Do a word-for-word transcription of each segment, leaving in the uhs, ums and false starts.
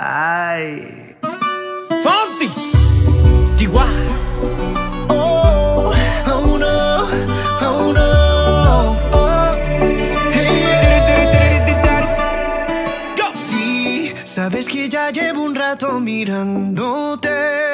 Ay. Fonsi, Chihuahua. Oh, oh no, oh no. Oh, hey. Sí, sabes que ya llevo un rato mirándote.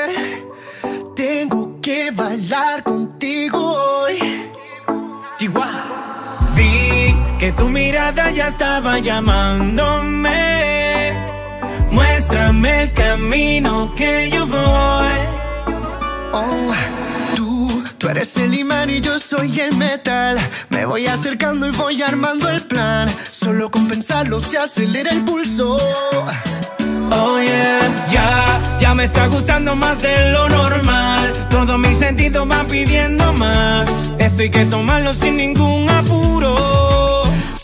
Tengo que bailar contigo hoy. Chihuahua. Vi que tu mirada ya estaba llamándome. Muéstrame el camino que yo voy. Oh, tú, tú eres el imán y yo soy el metal. Me voy acercando y voy armando el plan. Solo con pensarlo se acelera el pulso. Oh yeah, ya, ya me está gustando más de lo normal. Todos mis sentidos van pidiendo más. Esto hay que tomarlo sin ningún apuro.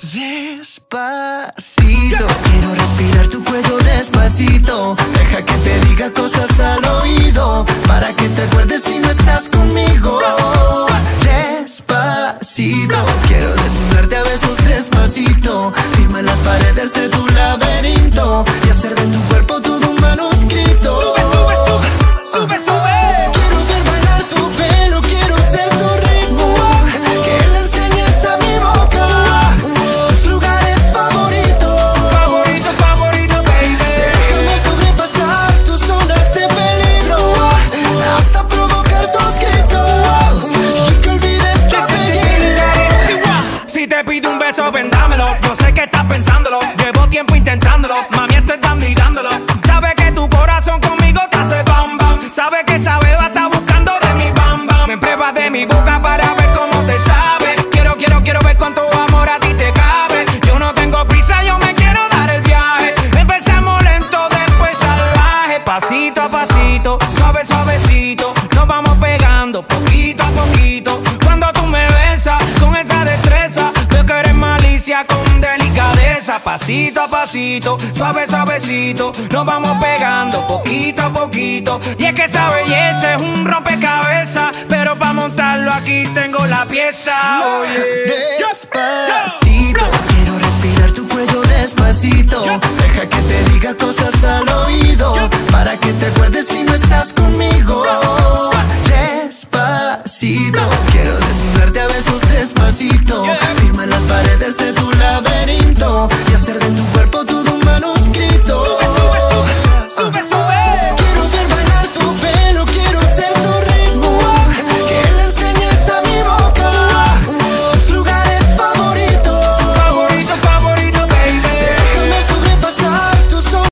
Despacito, quiero respirar tu cuello despacito. Deja que te diga cosas al oído, para que te acuerdes si no estás conmigo. Despacito, quiero desnudarte a besos despacito. Firma en las paredes de tu laberinto y hacer de tu cuerpo todo un manuscrito. Sube, sube, sube, sube, sube. Quiero ver bailar tu pelo, quiero ser tu ritmo. Que le enseñes a mi boca tus lugares favoritos. Favorito, favorito, baby. Déjame sobrepasar tus zonas de peligro, hasta provocar tus gritos y que olvides tu apellido. Si te pido un beso, vendámelo. Yo sé que estás pensándolo. Llevo tiempo intentándolo. Mami, esto es dando y dándolo. Sabe que tu corazón conmigo te hace bam bam. Sabe que esa beba está buscando de mi bam bam. Me pruebas de mi boca para ver cómo te sabe. Quiero, quiero, quiero ver cuánto amor a ti te cabe. Yo no tengo prisa, yo me quiero dar el viaje. Empezamos lento, después salvaje. Pasito a pasito, suave, suavecito. Nos vamos pegando poquito a poquito. Cuando tú me besas con esa destreza, veo que eres malicia con delicadeza. Pasito a pasito, suave, suavecito. Nos vamos pegando poquito a poquito. Y es que esa belleza es un rompecabezas, pero para montarlo aquí tengo la pieza. Despacito, quiero respirar tu cuello despacito. Deja que te diga cosas al oído, para que te acuerdes si no estás conmigo. Despacito, quiero desnudarte a besos despacito. Firma en las paredes de tu laberinto y hacer de tu